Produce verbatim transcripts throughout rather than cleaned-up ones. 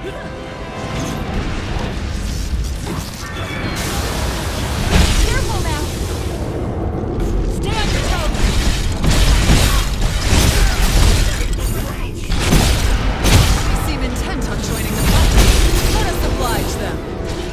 Careful now! Stay on your toes! They seem intent on joining the fight. Let us oblige them.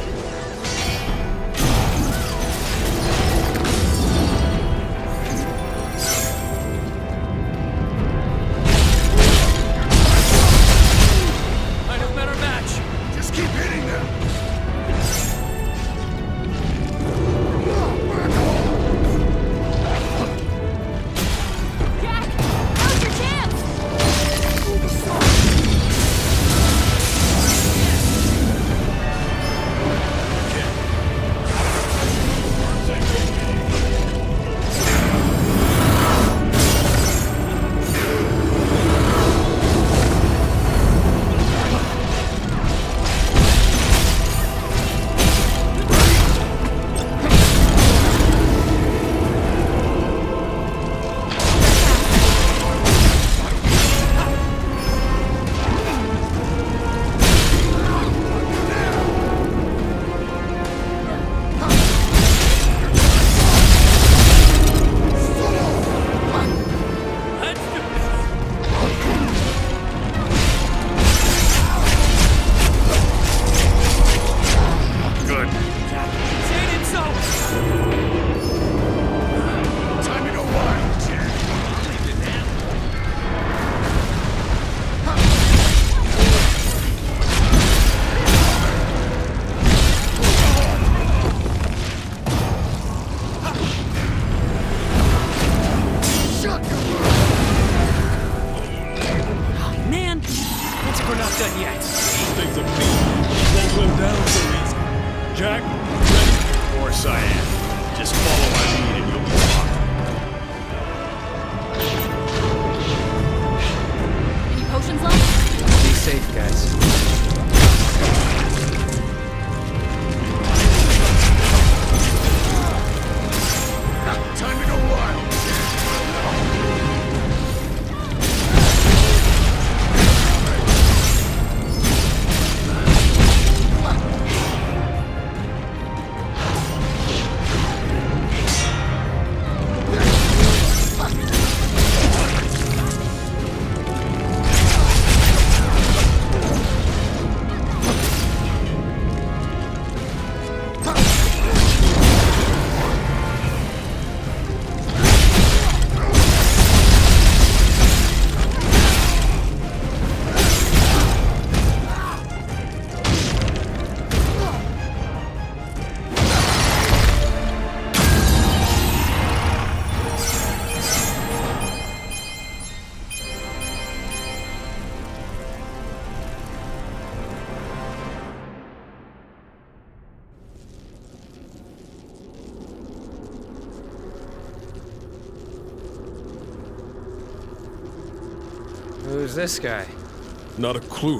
Who's this guy? Not a clue.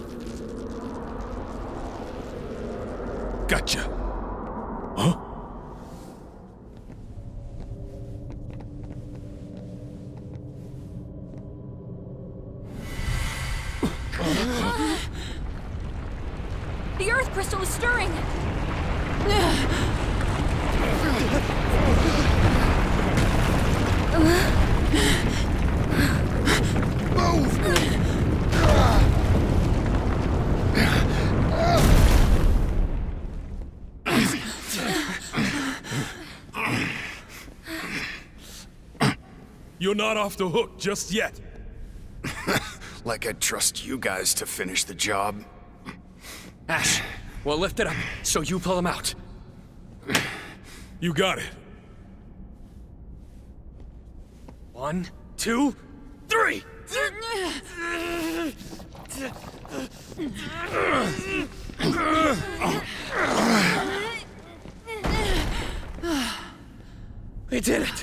Gotcha. Huh? The Earth Crystal is stirring! You're not off the hook just yet. Like I'd trust you guys to finish the job. Ash, we'll lift it up, so you pull him out. You got it. One, two, three! We did it!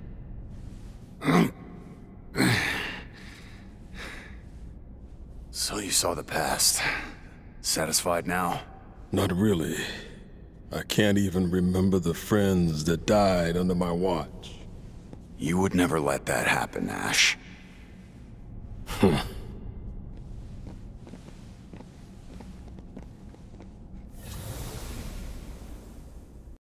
So you saw the past. Satisfied now? Not really. I can't even remember the friends that died under my watch. You would never let that happen, Ash. Hmm.